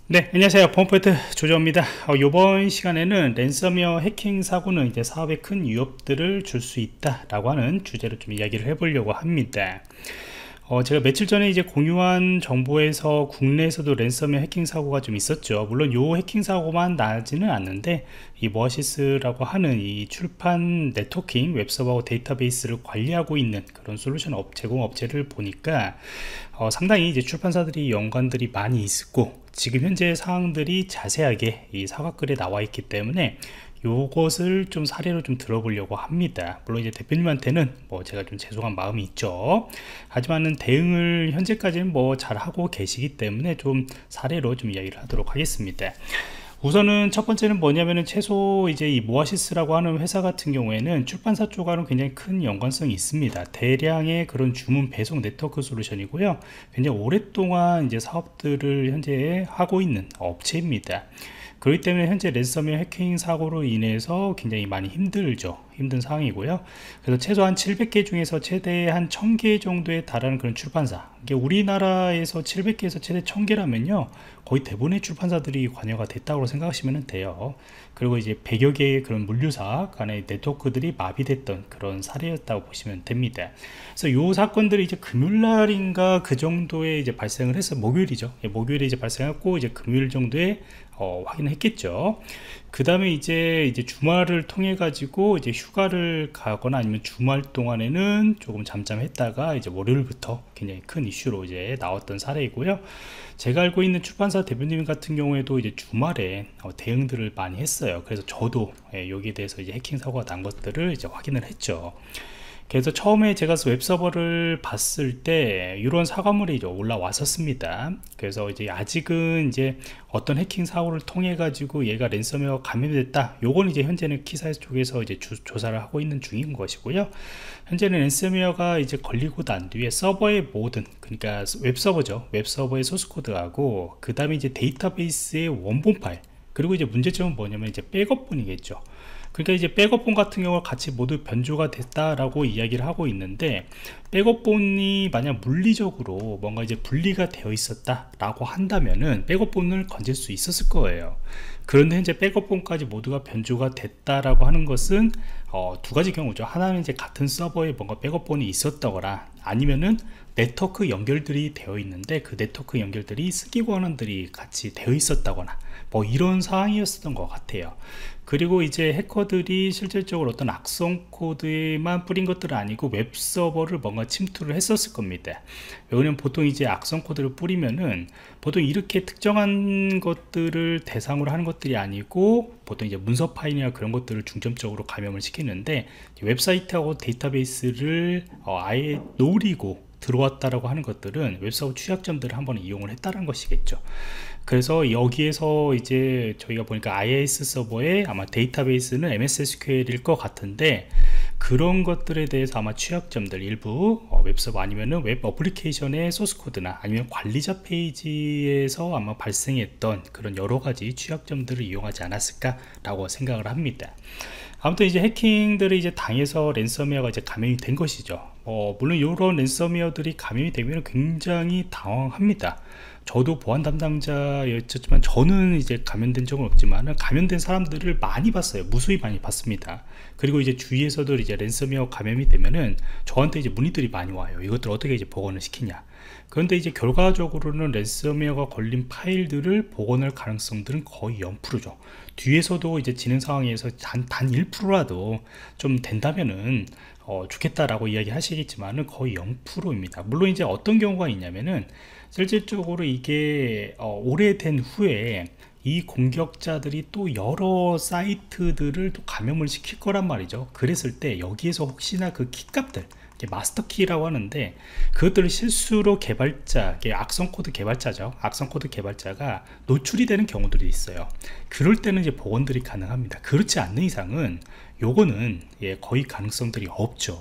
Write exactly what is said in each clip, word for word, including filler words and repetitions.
네, 안녕하세요. 보안포인트 조정입니다. 어, 이번 시간에는 랜섬웨어 해킹 사고는 이제 사업에 큰 위협들을 줄 수 있다라고 하는 주제로 좀 이야기를 해보려고 합니다. 어, 제가 며칠 전에 이제 공유한 정보에서 국내에서도 랜섬웨어 해킹 사고가 좀 있었죠. 물론 요 해킹 사고만 나지는 않는데 이 모아시스라고 하는 이 출판 네트워킹 웹서버하고 데이터베이스를 관리하고 있는 그런 솔루션 업, 제공 업체를 보니까 어, 상당히 이제 출판사들이 연관들이 많이 있고 지금 현재 사항들이 자세하게 이 사과글에 나와 있기 때문에 요것을 좀 사례로 좀 들어보려고 합니다. 물론 이제 대표님한테는 뭐 제가 좀 죄송한 마음이 있죠. 하지만은 대응을 현재까지는 뭐 잘하고 계시기 때문에 좀 사례로 좀 이야기를 하도록 하겠습니다. 우선은 첫 번째는 뭐냐면은 최소 이제 이 모아시스라고 하는 회사 같은 경우에는 출판사 쪽과는 굉장히 큰 연관성이 있습니다. 대량의 그런 주문 배송 네트워크 솔루션이고요. 굉장히 오랫동안 이제 사업들을 현재 하고 있는 업체입니다. 그렇기 때문에 현재 랜섬웨어 해킹 사고로 인해서 굉장히 많이 힘들죠. 힘든 상황이고요. 그래서 최소한 칠백 개 중에서 최대 한 천 개 정도에 달하는 그런 출판사, 이게 우리나라에서 칠백 개에서 최대 천 개라면요 거의 대부분의 출판사들이 관여가 됐다고 생각하시면 돼요. 그리고 이제 백여 개의 그런 물류사 간의 네트워크들이 마비됐던 그런 사례였다고 보시면 됩니다. 그래서 이 사건들이 이제 금요일날인가 그 정도에 이제 발생을 해서, 목요일이죠. 예, 목요일에 이제 발생했고 이제 금요일 정도에 어, 확인했겠죠. 그 다음에 이제 이제 주말을 통해 가지고 이제 휴가를 가거나 아니면 주말 동안에는 조금 잠잠했다가 이제 월요일부터 굉장히 큰 이슈로 이제 나왔던 사례이고요. 제가 알고 있는 출판사 대표님 같은 경우에도 이제 주말에 어, 대응들을 많이 했어요. 그래서 저도 예, 여기에 대해서 이제 해킹 사고가 난 것들을 이제 확인을 했죠. 그래서 처음에 제가 웹서버를 봤을 때 이런 사과물이 이제 올라왔었습니다. 그래서 이제 아직은 이제 어떤 해킹 사고를 통해 가지고 얘가 랜섬웨어 감염이 됐다, 요건 이제 현재는 키사 쪽에서 이제 주, 조사를 하고 있는 중인 것이고요. 현재는 랜섬웨어가 이제 걸리고 난 뒤에 서버의 모든, 그러니까 웹서버죠, 웹서버의 소스코드하고 그 다음에 이제 데이터베이스의 원본 파일, 그리고 이제 문제점은 뭐냐면 이제 백업본이겠죠. 그러니까 이제 백업본 같은 경우 같이 모두 변조가 됐다라고 이야기를 하고 있는데, 백업본이 만약 물리적으로 뭔가 이제 분리가 되어 있었다라고 한다면은 백업본을 건질 수 있었을 거예요. 그런데 현재 백업본까지 모두가 변조가 됐다라고 하는 것은 어, 두 가지 경우죠. 하나는 이제 같은 서버에 뭔가 백업본이 있었다거나, 아니면은 네트워크 연결들이 되어 있는데 그 네트워크 연결들이 쓰기 권한들이 같이 되어 있었다거나, 뭐 이런 상황이었던 것 같아요. 그리고 이제 해커들이 실질적으로 어떤 악성 코드에만 뿌린 것들은 아니고 웹서버를 뭔가 침투를 했었을 겁니다. 왜냐면 보통 이제 악성 코드를 뿌리면은 보통 이렇게 특정한 것들을 대상으로 하는 것들이 아니고 보통 이제 문서 파일이나 그런 것들을 중점적으로 감염을 시키는데, 웹사이트하고 데이터베이스를 어 아예 노리고 들어왔다라고 하는 것들은 웹서버 취약점들을 한번 이용을 했다는 것이겠죠. 그래서 여기에서 이제 저희가 보니까 아이에스 서버에 아마 데이터베이스는 엠에스 에스큐엘일 것 같은데, 그런 것들에 대해서 아마 취약점들 일부 어, 웹서버 아니면은 웹 어플리케이션의 소스코드나 아니면 관리자 페이지에서 아마 발생했던 그런 여러가지 취약점들을 이용하지 않았을까 라고 생각을 합니다. 아무튼 이제 해킹들이 이제 당해서 랜섬웨어가 이제 감염이 된 것이죠. 어, 물론 이런 랜섬웨어들이 감염이 되면 굉장히 당황합니다. 저도 보안 담당자였지만 저는 이제 감염된 적은 없지만 감염된 사람들을 많이 봤어요. 무수히 많이 봤습니다. 그리고 이제 주위에서도 이제 랜섬웨어 감염이 되면은 저한테 이제 문의들이 많이 와요. 이것들 어떻게 이제 복원을 시키냐. 그런데 이제 결과적으로는 랜섬웨어가 걸린 파일들을 복원할 가능성들은 거의 영 퍼센트죠. 뒤에서도 이제 진행 상황에서 단, 단 일 퍼센트라도 좀 된다면은 어, 좋겠다라고 이야기 하시겠지만은 거의 영 퍼센트입니다. 물론 이제 어떤 경우가 있냐면은 실질적으로 이게 어, 오래된 후에 이 공격자들이 또 여러 사이트들을 또 감염을 시킬 거란 말이죠. 그랬을 때 여기에서 혹시나 그 키값들, 마스터 키라고 하는데, 그것들을 실수로 개발자, 악성 코드 개발자죠, 악성 코드 개발자가 노출이 되는 경우들이 있어요. 그럴 때는 이제 복원들이 가능합니다. 그렇지 않는 이상은 요거는 예, 거의 가능성들이 없죠.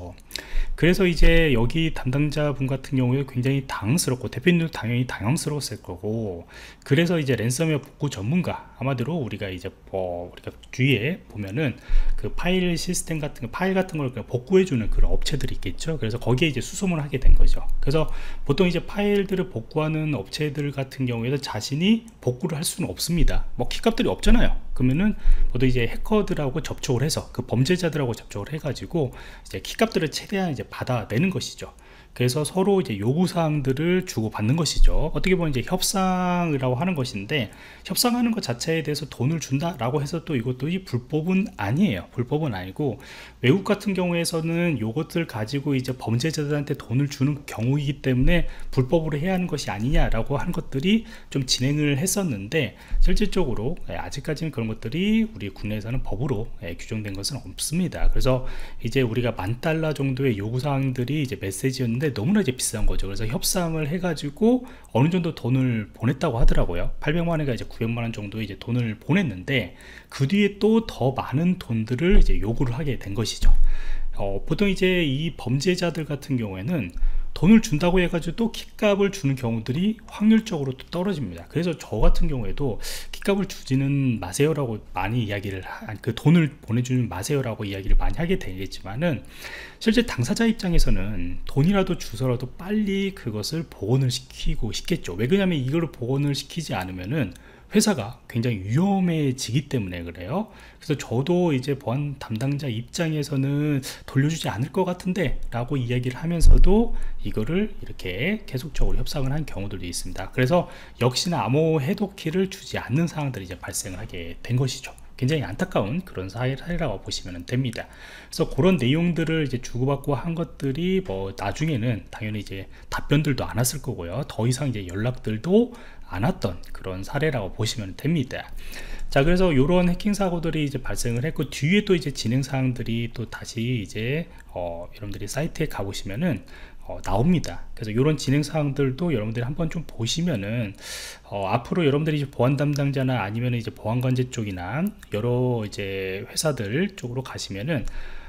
그래서 이제 여기 담당자분 같은 경우에 굉장히 당황스럽고, 대표님도 당연히 당황스러웠을 거고, 그래서 이제 랜섬웨어 복구 전문가, 아마도 우리가 이제 뭐 우리가 뒤에 보면은 그 파일 시스템 같은 거, 파일 같은 걸 복구해주는 그런 업체들이 있겠죠. 그래서 거기에 이제 수소문을 하게 된 거죠. 그래서 보통 이제 파일들을 복구하는 업체들 같은 경우에도 자신이 복구를 할 수는 없습니다. 뭐 키값들이 없잖아요. 그러면은 보통 이제 해커들하고 접촉을 해서, 그 범죄자들하고 접촉을 해가지고 이제 키값들을 최대한 이제 받아내는 것이죠. 그래서 서로 이제 요구사항들을 주고받는 것이죠. 어떻게 보면 이제 협상이라고 하는 것인데, 협상하는 것 자체에 대해서 돈을 준다라고 해서 또 이것도 이 불법은 아니에요. 불법은 아니고, 외국 같은 경우에서는 요것들 가지고 이제 범죄자들한테 돈을 주는 경우이기 때문에 불법으로 해야 하는 것이 아니냐라고 하는 것들이 좀 진행을 했었는데, 실질적으로 아직까지는 그런 것들이 우리 국내에서는 법으로 규정된 것은 없습니다. 그래서 이제 우리가 만 달러 정도의 요구사항들이 이제 메시지였는데 너무나 이제 비싼 거죠. 그래서 협상을 해가지고 어느 정도 돈을 보냈다고 하더라고요. 팔백만 원인가 이제 구백만 원 정도 이제 돈을 보냈는데, 그 뒤에 또 더 많은 돈들을 이제 요구를 하게 된 것이죠. 어, 보통 이제 이 범죄자들 같은 경우에는 돈을 준다고 해가지고 또 키값을 주는 경우들이 확률적으로 또 떨어집니다. 그래서 저 같은 경우에도 키값을 주지는 마세요라고 많이 이야기를, 그 돈을 보내주는 마세요라고 이야기를 많이 하게 되겠지만은, 실제 당사자 입장에서는 돈이라도 주서라도 빨리 그것을 복원을 시키고 싶겠죠. 왜 그러냐면 이걸 복원을 시키지 않으면은 회사가 굉장히 위험해지기 때문에 그래요. 그래서 저도 이제 보안 담당자 입장에서는 돌려주지 않을 것 같은데 라고 이야기를 하면서도 이거를 이렇게 계속적으로 협상을 한 경우들도 있습니다. 그래서 역시나 암호 해독키를 주지 않는 상황들이 이제 발생을 하게 된 것이죠. 굉장히 안타까운 그런 사례라고 보시면 됩니다. 그래서 그런 내용들을 이제 주고받고 한 것들이 뭐 나중에는 당연히 이제 답변들도 안 왔을 거고요. 더 이상 이제 연락들도 안 왔던 그런 사례라고 보시면 됩니다. 자, 그래서 이런 해킹 사고들이 이제 발생을 했고, 뒤에 또 이제 진행 사항들이 또 다시 이제 어, 여러분들이 사이트에 가보시면은 어, 나옵니다. 그래서 이런 진행 사항들도 여러분들이 한번 좀 보시면은 어, 앞으로 여러분들이 이제 보안 담당자나 아니면 이제 보안관제 쪽이나 여러 이제 회사들 쪽으로 가시면은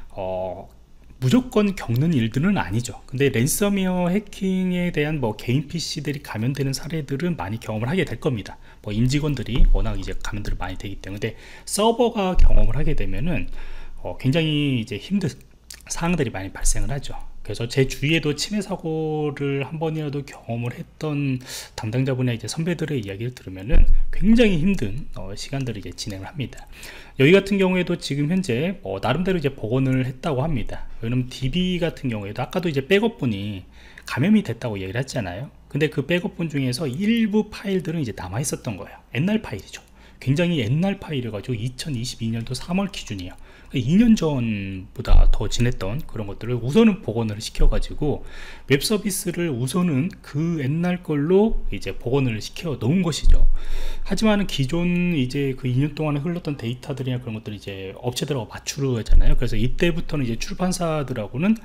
어, 무조건 겪는 일들은 아니죠. 근데 랜섬웨어 해킹에 대한 뭐 개인 피씨들이 감염되는 사례들은 많이 경험을 하게 될 겁니다. 뭐 임직원들이 워낙 이제 감염들이 많이 되기 때문에, 서버가 경험을 하게 되면은 어, 굉장히 이제 힘든 사항들이 많이 발생을 하죠. 그래서 제 주위에도 침해 사고를 한 번이라도 경험을 했던 담당자분의 이제 선배들의 이야기를 들으면은 굉장히 힘든 어, 시간들을 이제 진행을 합니다. 여기 같은 경우에도 지금 현재 어, 나름대로 이제 복원을 했다고 합니다. 왜냐면 디비 같은 경우에도 아까도 이제 백업분이 감염이 됐다고 얘기를 했잖아요. 근데 그 백업분 중에서 일부 파일들은 이제 남아 있었던 거예요. 옛날 파일이죠. 굉장히 옛날 파일이어가지고 이천이십이 년도 삼월 기준이에요. 이 년 전보다 더 지냈던 그런 것들을 우선은 복원을 시켜가지고 웹 서비스를 우선은 그 옛날 걸로 이제 복원을 시켜 놓은 것이죠. 하지만 기존 이제 그 이 년 동안에 흘렀던 데이터들이나 그런 것들이 이제 업체들하고 맞추려 하잖아요. 그래서 이때부터는 이제 출판사들하고는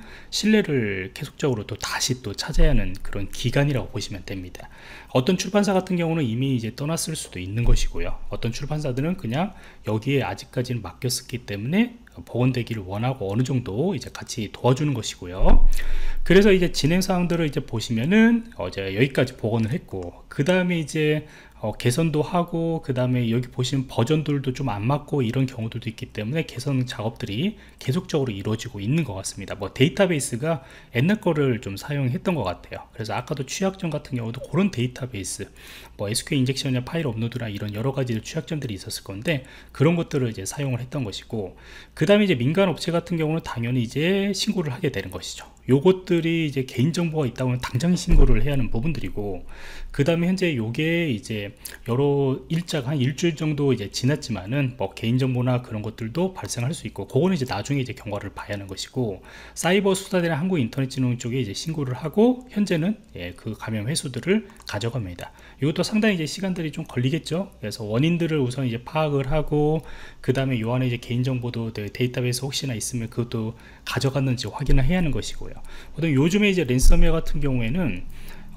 신뢰를 계속적으로 또 다시 또 찾아야 하는 그런 기간이라고 보시면 됩니다. 어떤 출판사 같은 경우는 이미 이제 떠났을 수도 있는 것이고요. 어떤 출판사들은 그냥 여기에 아직까지는 맡겼었기 때문에 복원되기를 원하고 어느 정도 이제 같이 도와주는 것이고요. 그래서 이제 진행 사항들을 이제 보시면은 어제 여기까지 복원을 했고, 그 다음에 이제 어, 개선도 하고, 그 다음에 여기 보시면 버전들도 좀 안 맞고 이런 경우들도 있기 때문에 개선 작업들이 계속적으로 이루어지고 있는 것 같습니다. 뭐 데이터베이스가 옛날 거를 좀 사용했던 것 같아요. 그래서 아까도 취약점 같은 경우도 그런 데이터베이스, 뭐 에스큐엘 인젝션이나 파일 업로드나 이런 여러 가지 취약점들이 있었을 건데, 그런 것들을 이제 사용을 했던 것이고, 그 다음에 이제 민간 업체 같은 경우는 당연히 이제 신고를 하게 되는 것이죠. 요것들이 이제 개인정보가 있다고 하면 당장 신고를 해야 하는 부분들이고, 그 다음에 현재 요게 이제 여러 일자가 한 일주일 정도 이제 지났지만은 뭐 개인정보나 그런 것들도 발생할 수 있고, 그거는 이제 나중에 이제 경과를 봐야 하는 것이고, 사이버 수사대나 한국인터넷진흥 쪽에 이제 신고를 하고 현재는 예, 그 감염 회수들을 가져갑니다. 이것도 상당히 이제 시간들이 좀 걸리겠죠. 그래서 원인들을 우선 이제 파악을 하고, 그 다음에 요 안에 이제 개인정보도 데이터베이스 혹시나 있으면 그것도 가져갔는지 확인을 해야 하는 것이고요. 보통 요즘에 이제 랜섬웨어 같은 경우에는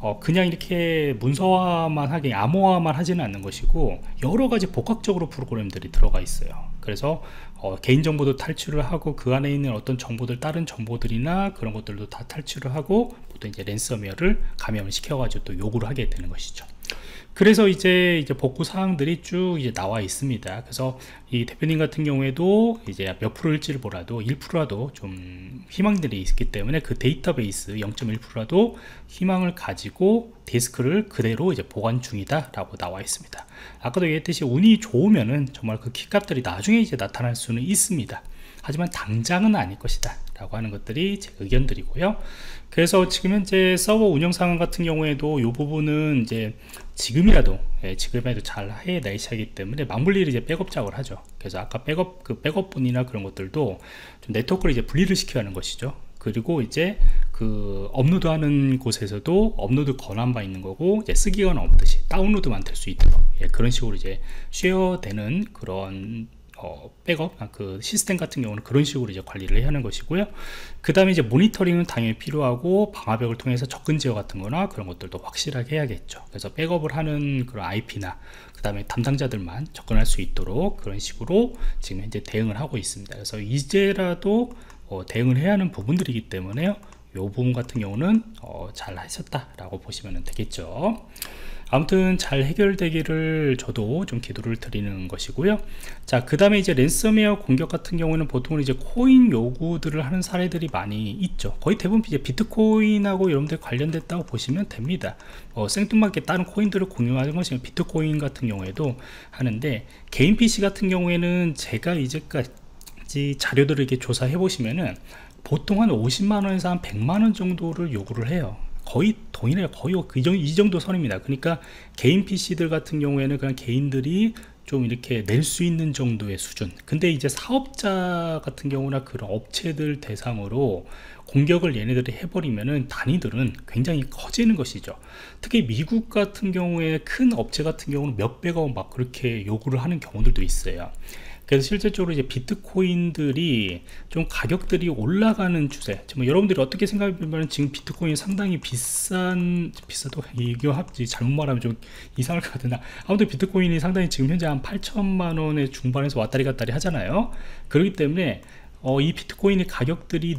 어, 그냥 이렇게 문서화만 하게 암호화만 하지는 않는 것이고 여러 가지 복합적으로 프로그램들이 들어가 있어요. 그래서 어, 개인정보도 탈출을 하고 그 안에 있는 어떤 정보들, 다른 정보들이나 그런 것들도 다 탈출을 하고 보통 이제 랜섬웨어를 감염을 시켜가지고 또 요구를 하게 되는 것이죠. 그래서 이제 이제 복구 사항들이 쭉 이제 나와 있습니다. 그래서 이 대표님 같은 경우에도 이제 몇 프로일지를 몰라도 일 퍼센트라도 좀 희망들이 있기 때문에 그 데이터베이스 영 점 일 퍼센트라도 희망을 가지고 디스크를 그대로 이제 보관 중이다 라고 나와 있습니다. 아까도 얘기했듯이 운이 좋으면은 정말 그 키값들이 나중에 이제 나타날 수는 있습니다. 하지만 당장은 아닐 것이다 라고 하는 것들이 제 의견들이고요. 그래서 지금 현재 서버 운영 상황 같은 경우에도 이 부분은 이제 지금이라도 예, 지금이라도 잘 해내셔야하기 때문에 맞물리를 이제 백업 작업을 하죠. 그래서 아까 백업 그 백업분이나 그런 것들도 좀 네트워크를 이제 분리를 시켜야 하는 것이죠. 그리고 이제 그 업로드하는 곳에서도 업로드 권한만 있는 거고 이제 쓰기가 없듯이 다운로드만 될 수 있도록 예, 그런 식으로 이제 쉐어되는 그런 어, 백업, 아, 그 시스템 같은 경우는 그런 식으로 이제 관리를 해야 하는 것이고요. 그 다음에 이제 모니터링은 당연히 필요하고 방화벽을 통해서 접근 제어 같은 거나 그런 것들도 확실하게 해야겠죠. 그래서 백업을 하는 그런 아이피나 그 다음에 담당자들만 접근할 수 있도록 그런 식으로 지금 현재 대응을 하고 있습니다. 그래서 이제라도 어, 대응을 해야 하는 부분들이기 때문에요. 이 부분 같은 경우는 어, 잘 하셨다라고 보시면 되겠죠. 아무튼 잘 해결되기를 저도 좀 기도를 드리는 것이고요. 자, 그 다음에 이제 랜섬웨어 공격 같은 경우는 보통은 이제 코인 요구들을 하는 사례들이 많이 있죠. 거의 대부분 이제 비트코인하고 여러분들 관련됐다고 보시면 됩니다. 어, 생뚱맞게 다른 코인들을 공유하는 것이 비트코인 같은 경우에도 하는데, 개인 피씨 같은 경우에는 제가 이제까지 자료들을 이렇게 조사해 보시면은 보통 한 오십만 원에서 한 백만 원 정도를 요구를 해요. 거의 동일해요. 거의 이 정도 선입니다. 그러니까 개인 피씨들 같은 경우에는 그냥 개인들이 좀 이렇게 낼 수 있는 정도의 수준. 근데 이제 사업자 같은 경우나 그런 업체들 대상으로 공격을 얘네들이 해버리면은 단위들은 굉장히 커지는 것이죠. 특히 미국 같은 경우에 큰 업체 같은 경우는 몇백억 막 그렇게 요구를 하는 경우들도 있어요. 그래서 실질적으로 이제 비트코인들이 좀 가격들이 올라가는 추세. 뭐 여러분들이 어떻게 생각하면 지금 비트코인이 상당히 비싼, 비싸도 이거 합지 잘못 말하면 좀 이상할 것 같은데, 아무튼 비트코인이 상당히 지금 현재 한 팔천만 원의 중반에서 왔다리 갔다리 하잖아요. 그렇기 때문에 어, 이 비트코인의 가격들이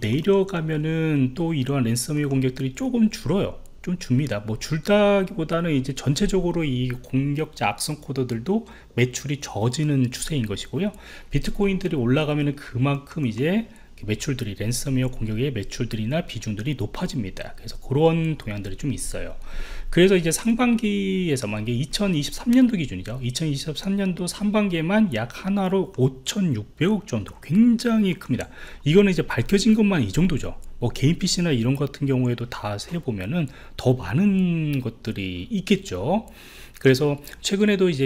내려가면은 또 이러한 랜섬웨어 공격들이 조금 줄어요. 좀 줍니다. 뭐 줄다기보다는 이제 전체적으로 이 공격자 악성 코드들도 매출이 져지는 추세인 것이고요. 비트코인들이 올라가면은 그만큼 이제 매출들이 랜섬웨어 공격의 매출들이나 비중들이 높아집니다. 그래서 그런 동향들이 좀 있어요. 그래서 이제 상반기에서만, 이게 이천이십삼 년도 기준이죠. 이천이십삼 년도 상반기에만 약 하나로 오천육백억 정도, 굉장히 큽니다. 이거는 이제 밝혀진 것만 이 정도죠. 뭐 개인 피씨나 이런 같은 경우에도 다 세보면은 더 많은 것들이 있겠죠. 그래서 최근에도 이제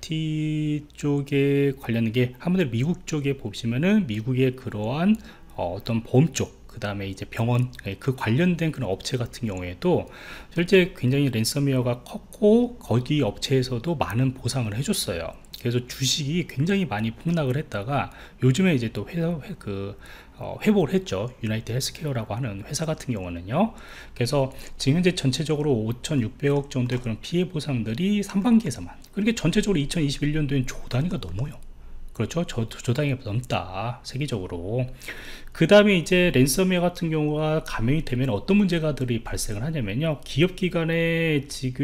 유나이티 쪽에 관련된 게, 한번 미국 쪽에 보시면은 미국의 그러한 어, 어떤 보험 쪽, 그 다음에 이제 병원, 그 관련된 그런 업체 같은 경우에도 실제 굉장히 랜섬웨어가 컸고 거기 업체에서도 많은 보상을 해줬어요. 그래서 주식이 굉장히 많이 폭락을 했다가 요즘에 이제 또 회사 그 어, 회복을 했죠. 유나이티드 헬스케어라고 하는 회사 같은 경우는요. 그래서 지금 현재 전체적으로 오천육백억 정도의 그런 피해 보상들이 상반기에서만, 그러니까 전체적으로 이천이십일 년도엔 조 단위가 넘어요. 그렇죠. 저, 조 단위가 넘다, 세계적으로. 그 다음에 이제 랜섬웨어 같은 경우가 감염이 되면 어떤 문제가들이 발생을 하냐면요, 기업 기관에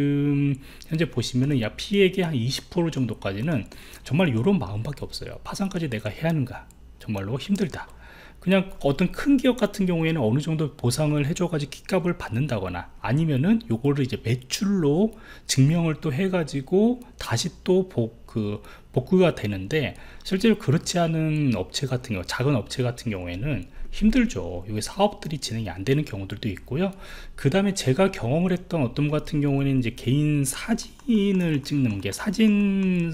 지금 현재 보시면은 약 피해액의 한 이십 퍼센트 정도까지는 정말 이런 마음밖에 없어요. 파산까지 내가 해야 하는가, 정말로 힘들다. 그냥 어떤 큰 기업 같은 경우에는 어느 정도 보상을 해줘가지고 키값을 받는다거나, 아니면은 요거를 이제 매출로 증명을 또 해가지고 다시 또 복, 그 복구가 되는데, 실제로 그렇지 않은 업체 같은 경우, 작은 업체 같은 경우에는 힘들죠. 여기 사업들이 진행이 안 되는 경우들도 있고요. 그 다음에 제가 경험을 했던 어떤 같은 경우에는 이제 개인 사진을 찍는 게 사진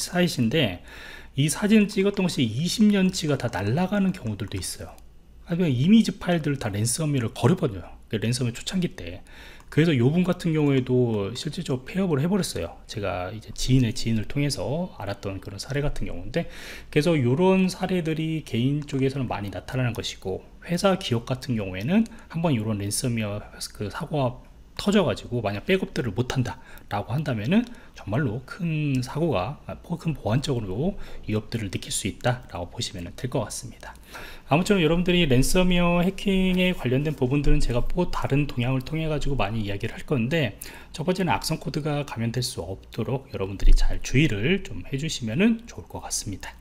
사이트인데, 이 사진을 찍었던 것이 이십 년치가 다 날아가는 경우들도 있어요. 아니면 이미지 파일들을 다 랜섬웨어를 걸어버려요. 랜섬웨어 초창기 때. 그래서 요분 같은 경우에도 실질적으로 폐업을 해버렸어요. 제가 이제 지인의 지인을 통해서 알았던 그런 사례 같은 경우인데, 그래서 이런 사례들이 개인 쪽에서는 많이 나타나는 것이고, 회사 기업 같은 경우에는 한번 이런 랜섬웨어 그 사고가 터져가지고 만약 백업들을 못한다 라고 한다면은 정말로 큰 사고가, 큰 보안적으로 위협들을 느낄 수 있다 라고 보시면 될 것 같습니다. 아무쪼록 여러분들이 랜섬웨어 해킹에 관련된 부분들은 제가 또 다른 동향을 통해 가지고 많이 이야기를 할 건데, 첫 번째는 악성 코드가 감염될 수 없도록 여러분들이 잘 주의를 좀 해주시면 좋을 것 같습니다.